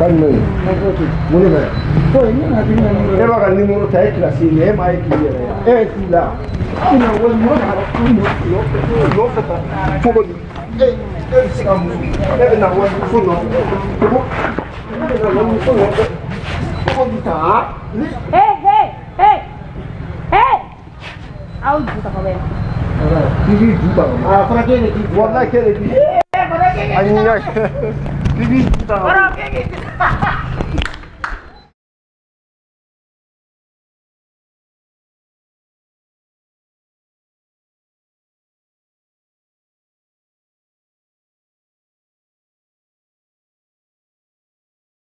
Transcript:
Calme. Mon elle va gagner mon taille classé, elle m'a écrit. Elle est là. Tu n'as pas de